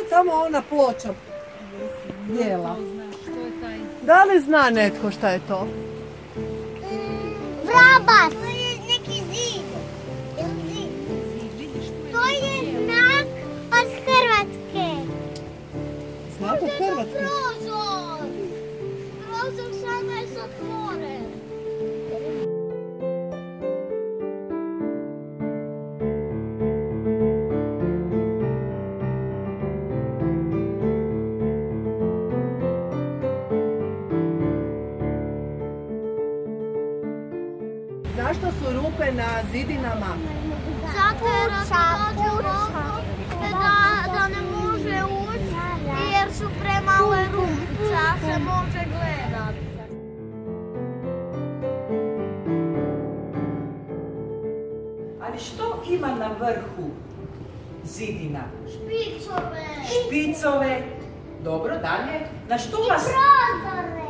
je tamo ona ploča bijela? Da li zna netko šta je to? Vrabac! To je neki zid. To je znak od Hrvatske. Znak od Hrvatske? Prozor! Prozor samo je zatvoren. Zašto su rupe na zidinama? Zato jer ako dođe u roku da ne može ući jer su premale rupice, a se može gledat. Ali što ima na vrhu zidina? Špicove. Špicove. Dobro, dalje. Na što vas... Prozore.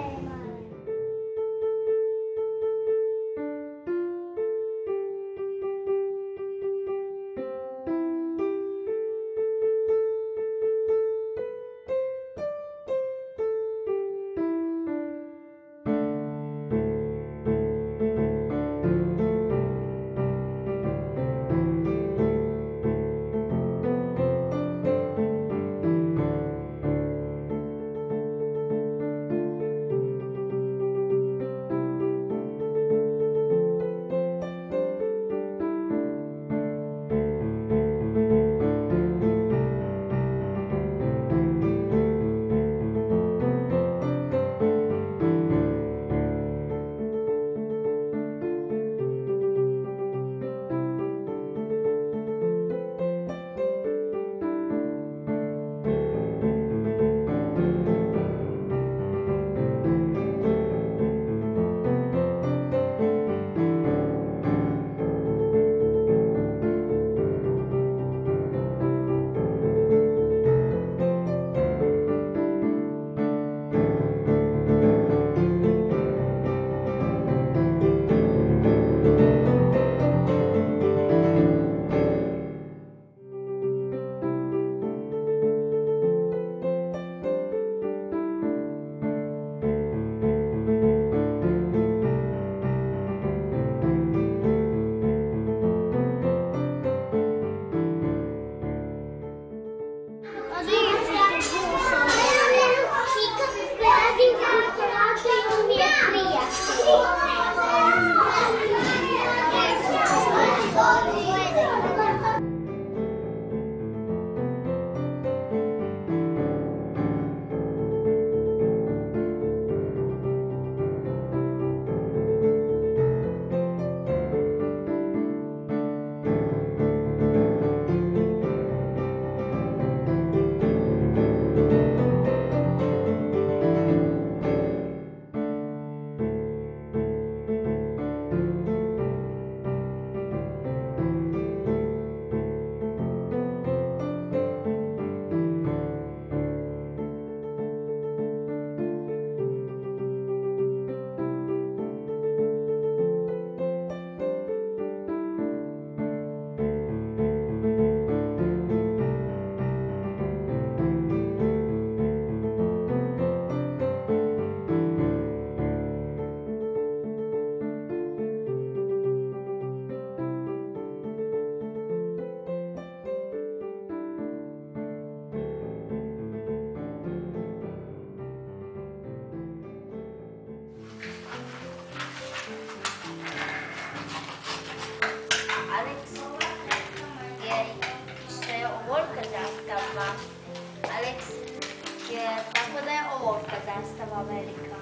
Tako da je olovka zastava velika.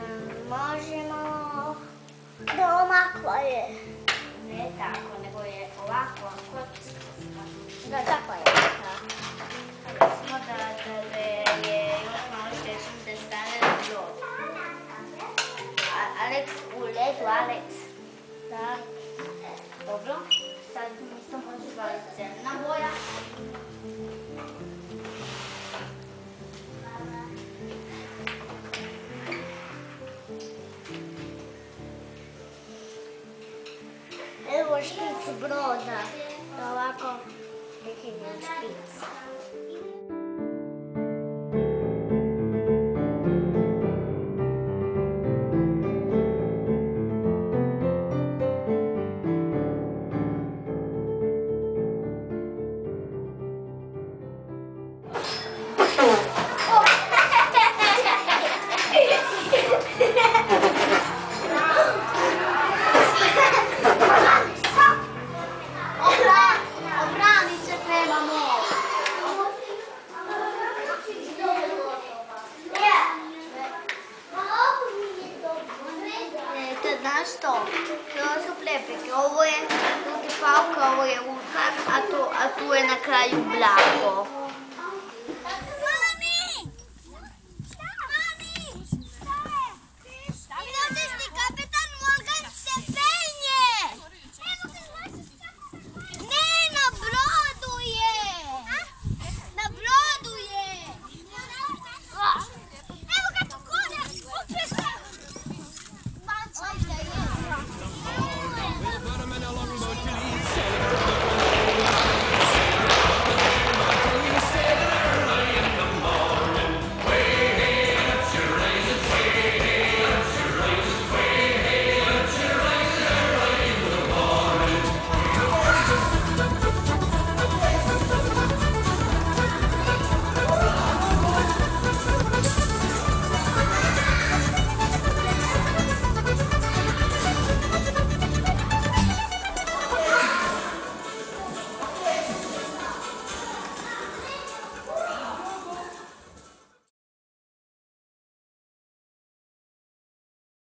Možemo da omakla je. Ne tako, nego je ovako, kocka. Da, tako je. Recimo da je još malo šešim da stane na brod. Aleks, u ledu, Aleks. Da. Dobro, sad nisam počela crna boja. Evo špic broda, ovako neki špic. znaš što? To su prepreke. Ovo je tu ti palka, ovo je utak, a tu je na kraju blago.